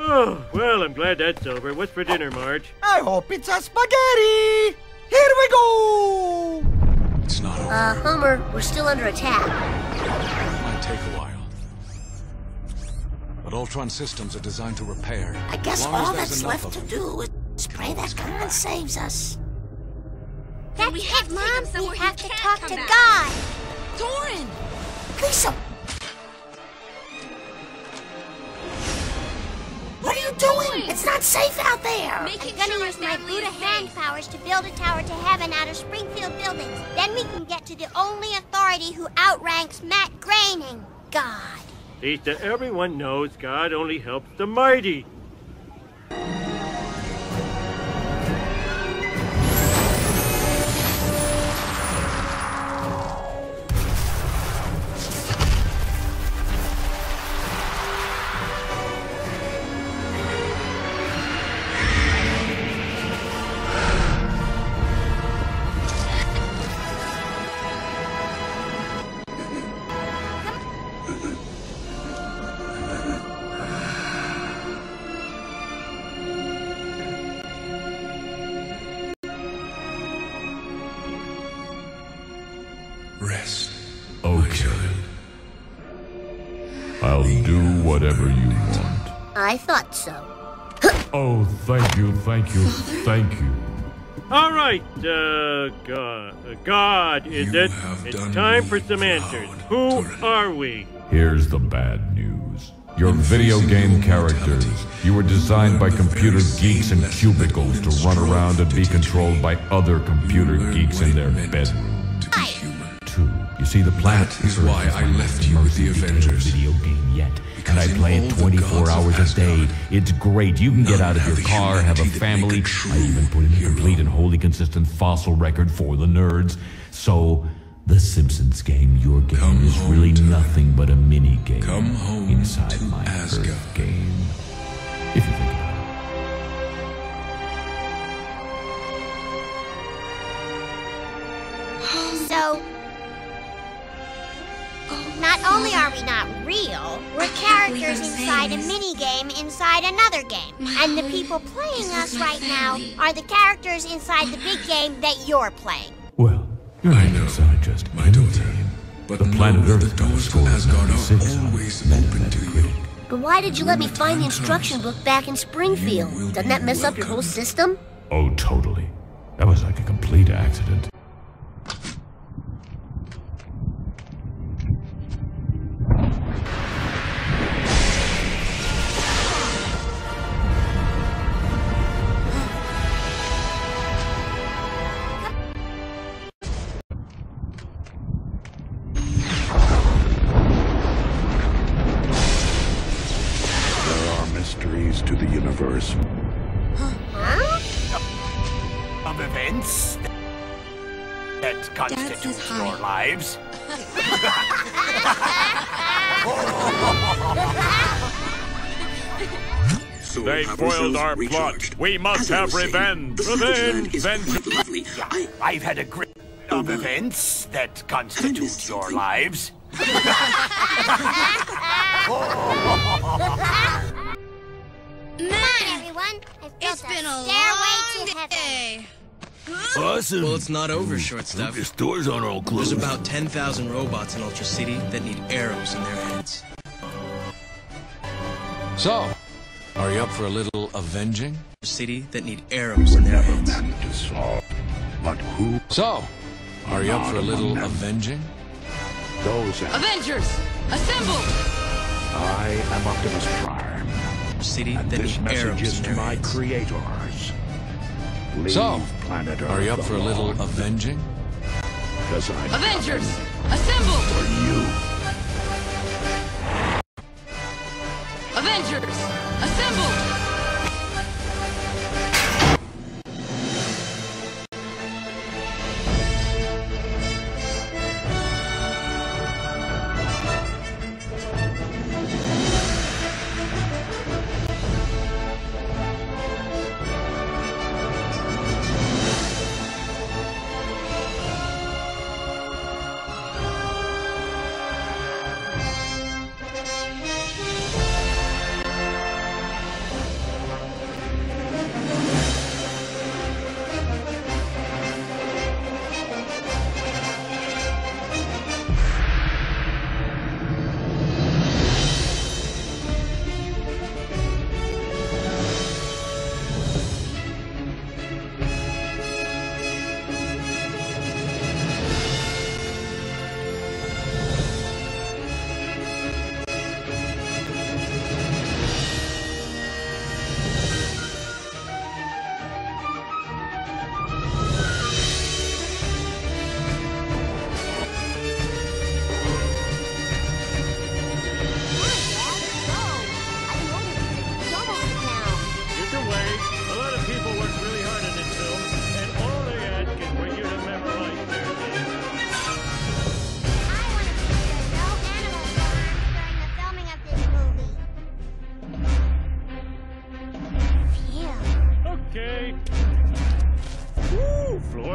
Oh, well, I'm glad that's over. What's for dinner, Marge? I hope it's a spaghetti! Here we go! It's not over. Homer, we're still under attack. It might take a while. But Ultron systems are designed to repair. I guess As long as all there's that's enough left of to them. do is pray that God saves us. That's we have it, to Mom. take him somewhere We he have to can't talk come to back. God. Doran! Lisa! What are you doing? It's not safe out there! Making I'm gonna sure use our my family Buddha is hand safe. powers to build a tower to heaven out of Springfield buildings. Then we can get to the only authority who outranks Matt Groening. God. Lisa, everyone knows God only helps the mighty. Rest. Okay. I'll do whatever you want. I thought so. Oh, thank you, thank you, thank you. All right, God, is You it? have It's done time me for some answers. proud, Who Doran. are we? Here's the bad news. Your In video facing game your characters, mortality, you were designed you by learn the computer very geeks same in lesson that cubicles to Odin run strove around and to be teach controlled me. by other computer You learn geeks what in it their meant bedroom. to be human. 2. You see, the planet That is Earth why I my left most you with the immersive detailed Avengers. video game yet. And Because I in play all it the 24 gods of hours a day. Asgard, It's great. You can get none out of have your the car, have a humanity that family. make a true I even put in a hero. complete and wholly consistent fossil record for the nerds. So, The Simpsons game, your game, Come is home really to- nothing but a mini game Come home inside to my Asgard. Earth game. If you think about it. So, not only are we not real, we're characters inside a mini-game inside another game. And the people playing us right now are the characters inside the big game that you're playing. Well, you're I not know, inside just my any daughter. game. But The planet know Earth the got a doors score to of Asgard 96 are on always open to you. Metacritic. But why did you let me find the When the time instruction comes, book back in Springfield? you will Doesn't be that mess up your whole welcome. system? Oh, totally. That was like a complete accident. There are mysteries to the universe. Of events that constitute hi. your lives. They foiled our plot. We must have revenge. Revenge! Vengeance! I've had a great of events that constitute your lives. Come on, everyone. I've built It's been a stairway to long heaven. day. Awesome. Well, it's not over, short stuff. The stores aren't all There's closed. about 10,000 robots in Ultra City that need arrows in their heads. So, are you up for a little avenging? City that need arrows in their Never heads. meant to solve. But who? So, are you up for a Not little among them. avenging? Those am Avengers, assemble! I am Optimus Prime. City And that this need message arrows is in to their my heads. creators. Leave So, planet Earth are you up for a little alone, avenging? 'cause I'm Avengers, coming assemble! for you. Avengers, assemble!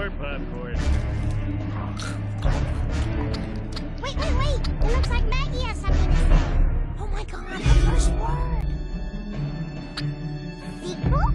more popcorn. Wait! It looks like Maggie has something to say. Oh my god, the first word. Sequel?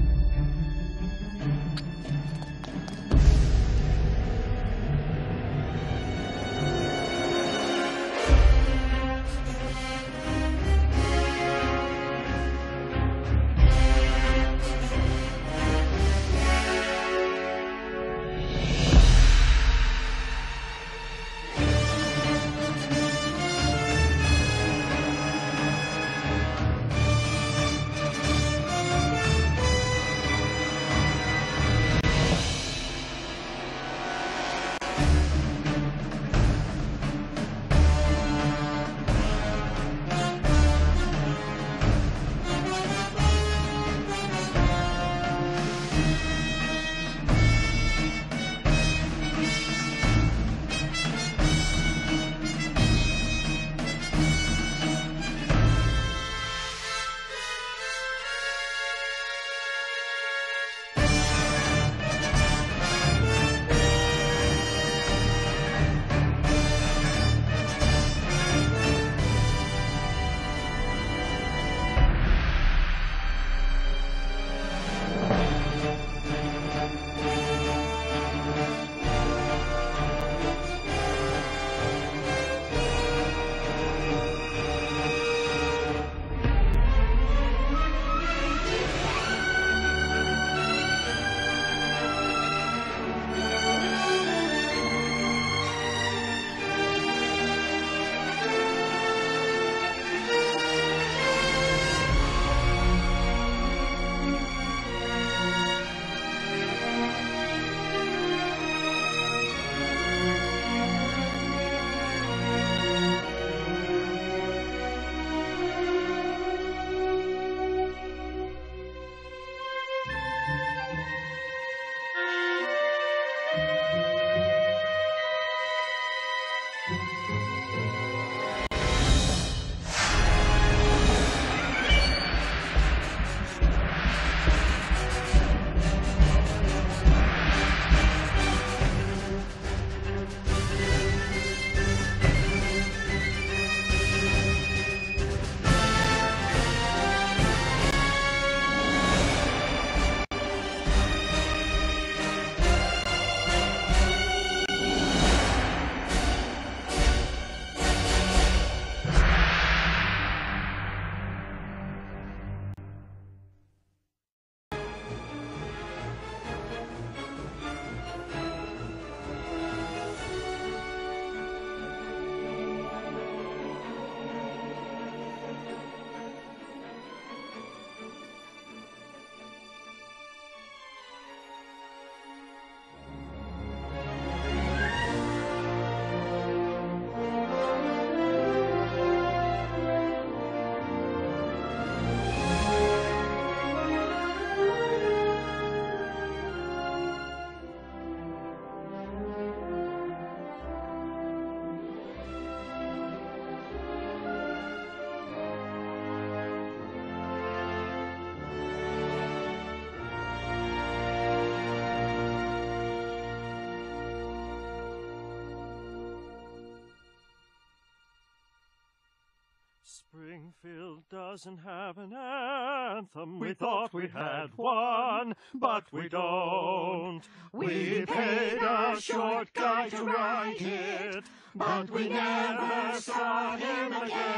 Springfield doesn't have an anthem. We thought we had one, but we don't. We paid a short guy to write it, but we never saw him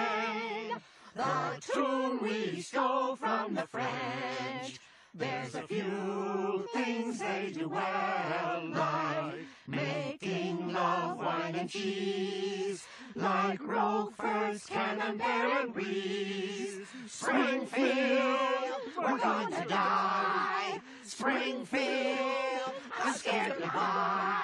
again. The tune we stole from the French. There's a few things they do well, like making love, wine, and cheese, like Roquefort's Camembert and Brie. Springfield, we're going to die. Springfield, I'm scared goodbye.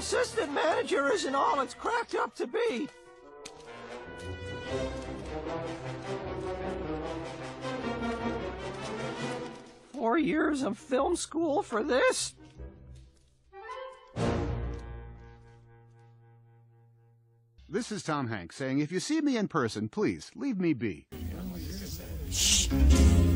Assistant manager isn't all it's cracked up to be. Four years of film school for this? This is Tom Hanks saying, if you see me in person, please, leave me be. Shh.